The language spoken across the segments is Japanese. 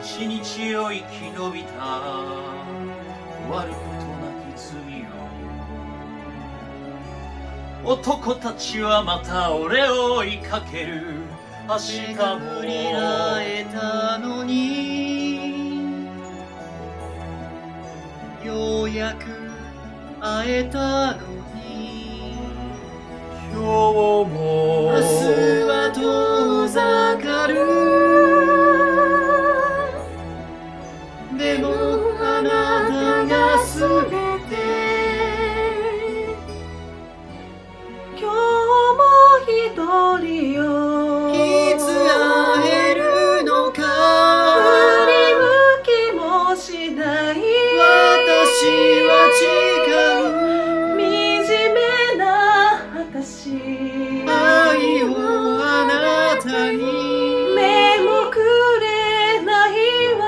一日を生き延びた終わることなき罪を男たちはまた俺を追いかける明日も巡り会えたのにようやく会えたのに今日も明日は遠ざかるでもあなたがすべて今日も一人よいつ会えるのか振り向きもしない私は違う惨めな私愛をあなたに目もくれないわ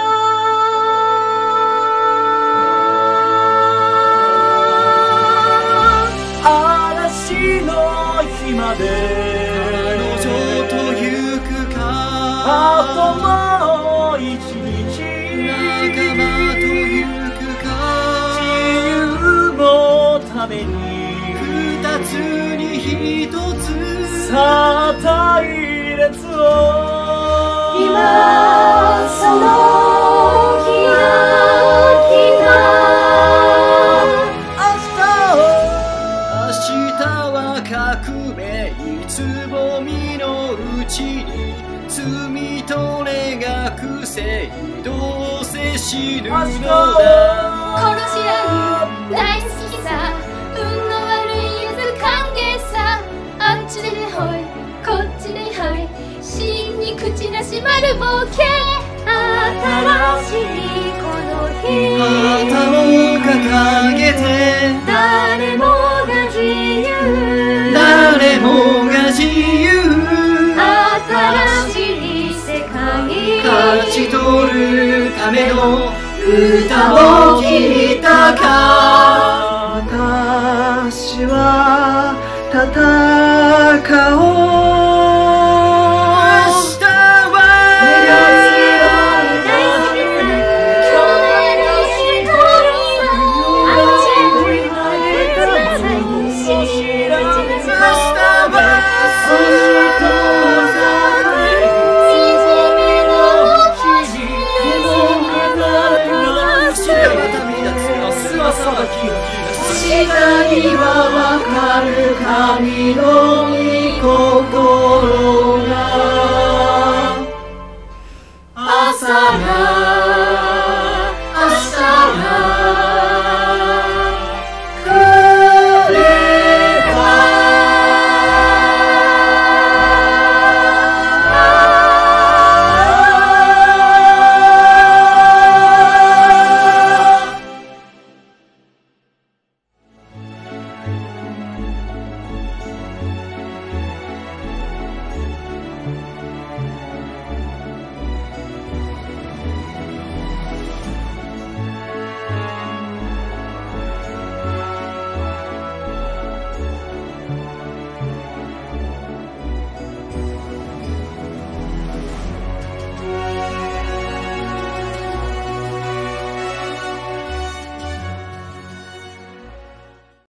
嵐の日まで彼女と行くかあともう一日仲間と行くか自由のために二つに一つさあ隊列を今その日が来た明日は革命つぼみのうちに罪と願くせどうせ死ぬのだ殺し合う大好きさ運の悪いやつ歓迎さあっちでほいこっちではい真に口なし丸ボケ新しいこの日旗を掲げて誰もが自由誰もが自由新しい世界勝ち取るための歌を聴いたか私は戦おう明日にはわかる神の御心が朝が